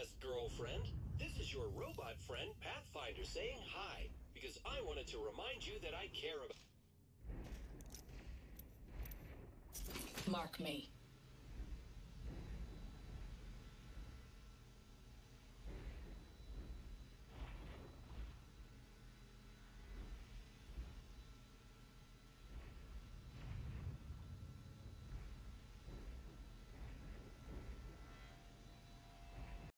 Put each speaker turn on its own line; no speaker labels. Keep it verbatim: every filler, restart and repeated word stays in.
best girlfriend. This is your robot friend, Pathfinder, saying hi, because I wanted to remind you that I care about...
Mark me.